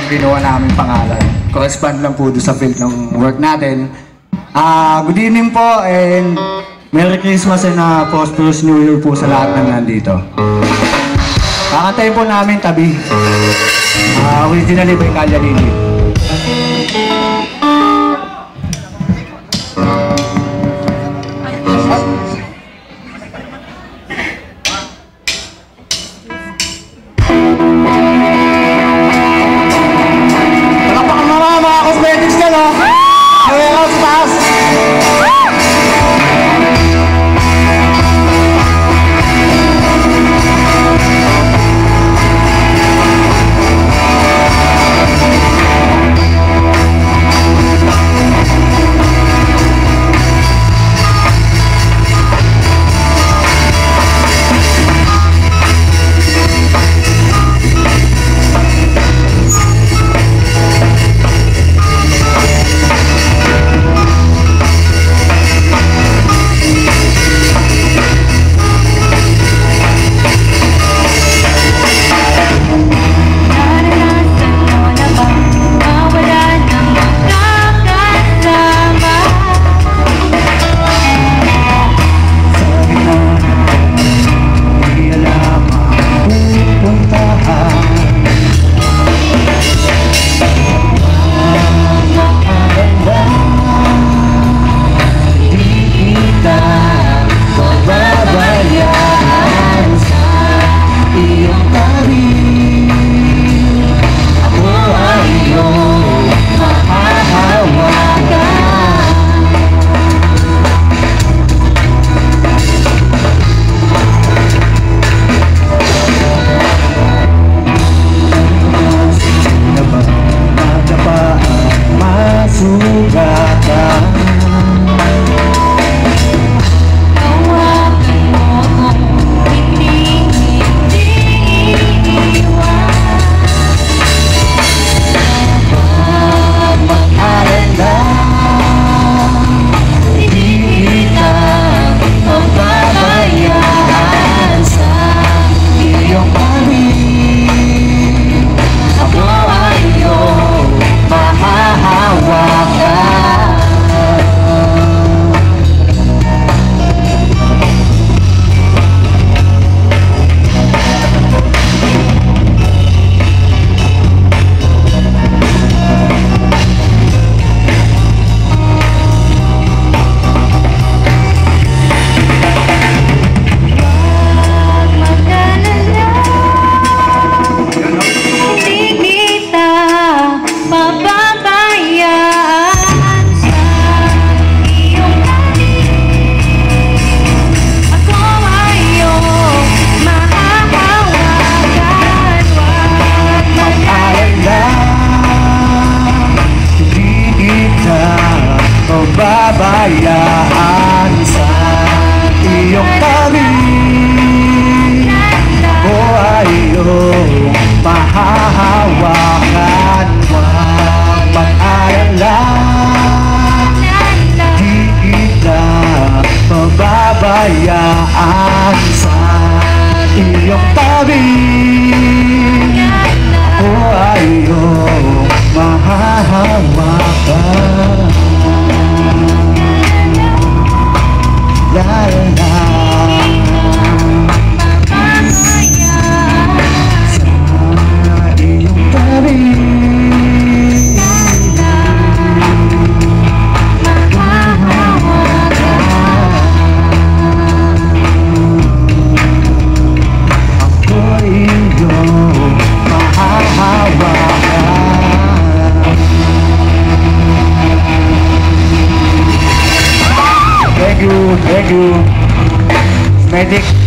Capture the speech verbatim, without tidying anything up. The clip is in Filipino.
ginawa namin pangalan. Correspond lang po doon sa field ng work natin. Uh, good evening po and Merry Christmas and uh, prosperous New Year po sa lahat ng nandito. Kakantayin po namin Tabi. Uh, originally by Kalya Lili. Babayaan sa iyong tabi. Ako ay iyong mahahawakan. Huwag mag-alala, di kita pababayaan sa iyong tabi. Ako ay iyong mahahawakan. La la sa iyong tabi. Ako iyong mahahawakan. Thank you, thank you. Medic.